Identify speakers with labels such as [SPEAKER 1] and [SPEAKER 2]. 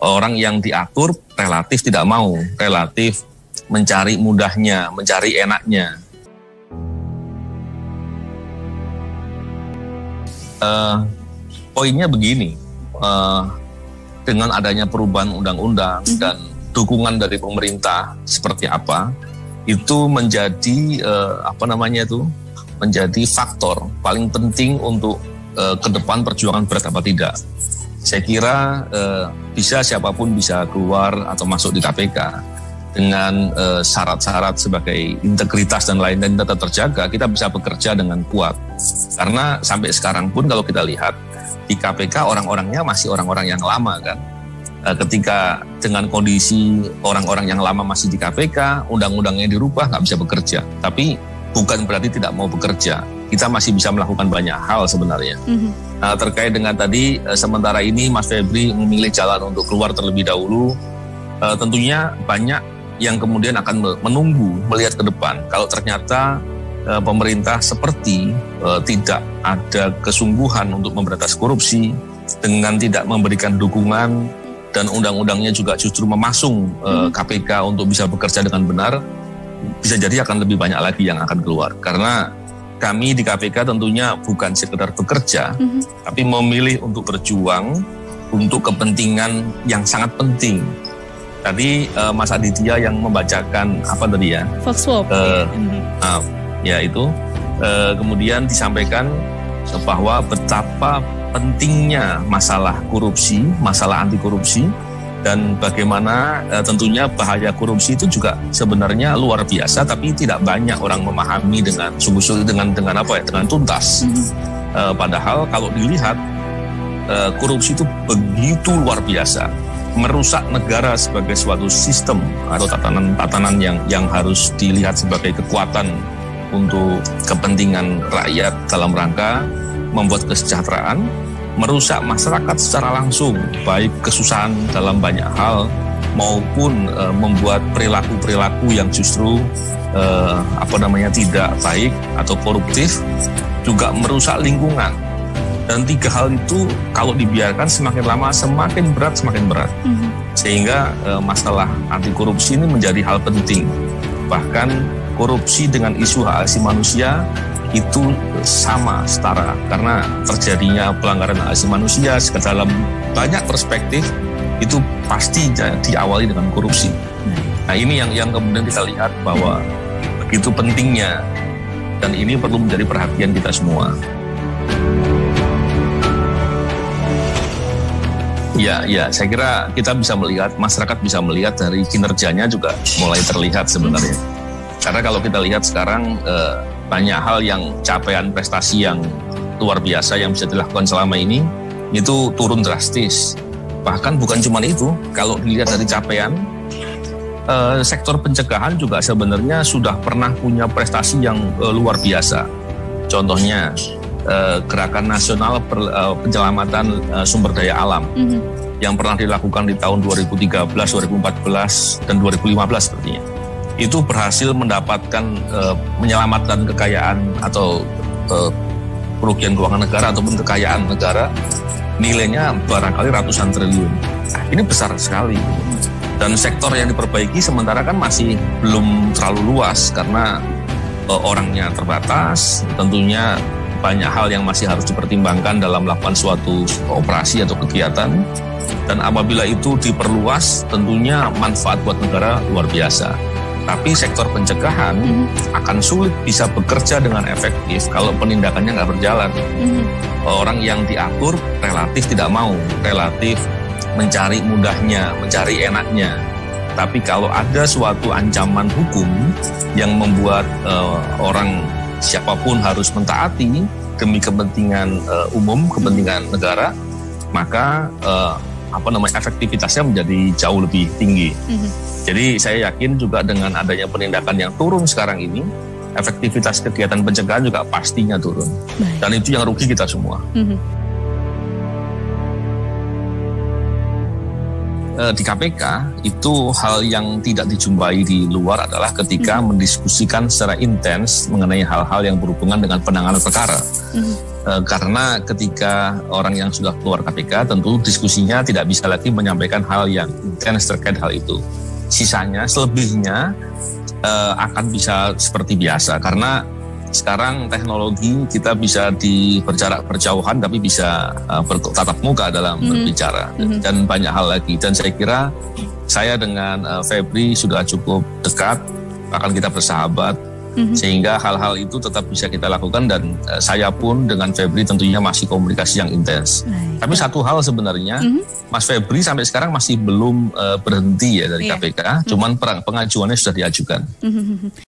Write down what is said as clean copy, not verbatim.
[SPEAKER 1] Orang yang diatur relatif tidak mau, relatif mencari mudahnya, mencari enaknya. Poinnya begini, dengan adanya perubahan undang-undang dan dukungan dari pemerintah seperti apa, itu menjadi menjadi faktor paling penting untuk ke depan perjuangan berat apa tidak. Saya kira bisa siapapun bisa keluar atau masuk di KPK dengan syarat-syarat sebagai integritas dan lain-lain tetap terjaga, kita bisa bekerja dengan kuat. Karena sampai sekarang pun kalau kita lihat di KPK orang-orangnya masih orang-orang yang lama kan. Ketika dengan kondisi orang-orang yang lama masih di KPK, undang-undangnya dirubah nggak bisa bekerja. Tapi bukan berarti tidak mau bekerja. Kita masih bisa melakukan banyak hal sebenarnya. Terkait dengan tadi, sementara ini Mas Febri memilih jalan untuk keluar terlebih dahulu. Tentunya banyak yang kemudian akan menunggu melihat ke depan. Kalau ternyata pemerintah seperti tidak ada kesungguhan untuk memberantas korupsi dengan tidak memberikan dukungan dan undang-undangnya juga justru memasung KPK untuk bisa bekerja dengan benar, bisa jadi akan lebih banyak lagi yang akan keluar. Karena kami di KPK tentunya bukan sekedar bekerja, tapi memilih untuk berjuang untuk kepentingan yang sangat penting. Tadi Mas Aditya yang membacakan apa tadi ya?
[SPEAKER 2] Voxpop.
[SPEAKER 1] Ya itu. Kemudian disampaikan bahwa betapa pentingnya masalah korupsi, masalah anti korupsi, dan bagaimana tentunya bahaya korupsi itu juga sebenarnya luar biasa, tapi tidak banyak orang memahami dengan sungguh-sungguh dengan tuntas. Padahal kalau dilihat korupsi itu begitu luar biasa, merusak negara sebagai suatu sistem atau tatanan yang harus dilihat sebagai kekuatan untuk kepentingan rakyat dalam rangka membuat kesejahteraan, merusak masyarakat secara langsung, baik kesusahan dalam banyak hal maupun membuat perilaku-perilaku yang justru tidak baik atau koruptif, juga merusak lingkungan. Dan tiga hal itu kalau dibiarkan semakin lama semakin berat. Sehingga masalah anti korupsi ini menjadi hal penting. Bahkan korupsi dengan isu hak asasi manusia itu sama, setara, karena terjadinya pelanggaran hak asasi manusia dalam banyak perspektif itu pasti diawali dengan korupsi. Nah ini yang kemudian kita lihat bahwa begitu pentingnya, dan ini perlu menjadi perhatian kita semua. Ya, saya kira kita bisa melihat, masyarakat bisa melihat dari kinerjanya juga mulai terlihat sebenarnya. Karena kalau kita lihat sekarang banyak hal yang capaian prestasi yang luar biasa yang bisa dilakukan selama ini itu turun drastis. Bahkan bukan cuma itu, kalau dilihat dari capaian sektor pencegahan juga sebenarnya sudah pernah punya prestasi yang luar biasa. Contohnya Gerakan Nasional Penyelamatan Sumber Daya Alam yang pernah dilakukan di tahun 2013, 2014, dan 2015 sepertinya. Itu berhasil mendapatkan menyelamatkan kekayaan atau kerugian keuangan negara ataupun kekayaan negara nilainya barangkali ratusan triliun. Nah, ini besar sekali. Dan sektor yang diperbaiki sementara kan masih belum terlalu luas karena orangnya terbatas, tentunya banyak hal yang masih harus dipertimbangkan dalam melakukan suatu operasi atau kegiatan. Dan apabila itu diperluas, tentunya manfaat buat negara luar biasa. Tapi sektor pencegahan akan sulit bisa bekerja dengan efektif kalau penindakannya nggak berjalan. Orang yang diatur relatif tidak mau, relatif mencari mudahnya, mencari enaknya. Tapi kalau ada suatu ancaman hukum yang membuat orang siapapun harus mentaati demi kepentingan umum, kepentingan negara, maka efektivitasnya menjadi jauh lebih tinggi. Jadi saya yakin juga dengan adanya penindakan yang turun sekarang ini, efektivitas kegiatan pencegahan juga pastinya turun. Dan itu yang rugi kita semua. Di KPK itu hal yang tidak dijumpai di luar adalah ketika mendiskusikan secara intens mengenai hal-hal yang berhubungan dengan penanganan perkara. karena ketika orang yang sudah keluar KPK tentu diskusinya tidak bisa lagi menyampaikan hal yang intens terkait hal itu. Sisanya, selebihnya akan bisa seperti biasa karena sekarang teknologi kita bisa berjarak berjauhan tapi bisa bertatap muka dalam berbicara dan banyak hal lagi. Dan saya kira saya dengan Febri sudah cukup dekat, bahkan kita bersahabat sehingga hal-hal itu tetap bisa kita lakukan dan saya pun dengan Febri tentunya masih komunikasi yang intens. Tapi satu hal sebenarnya Mas Febri sampai sekarang masih belum berhenti ya dari KPK, cuman pengajuannya sudah diajukan.